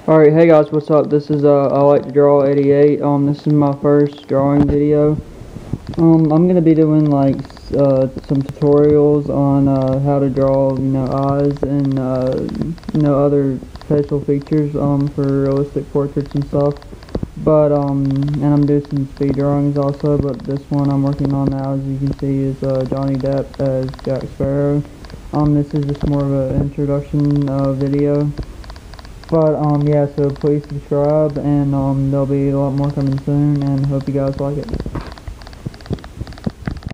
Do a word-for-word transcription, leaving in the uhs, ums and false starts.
Alright, hey guys, what's up? This is uh, I like to draw eighty-eight. Um, this is my first drawing video. Um, I'm gonna be doing like uh, some tutorials on uh, how to draw, you know, eyes and uh, you know, other facial features um for realistic portraits and stuff. But um, and I'm doing some speed drawings also. But this one I'm working on now, as you can see, is uh, Johnny Depp as Jack Sparrow. Um, this is just more of an introduction uh, video. But, um, yeah, so please subscribe, and, um, there'll be a lot more coming soon, and hope you guys like it.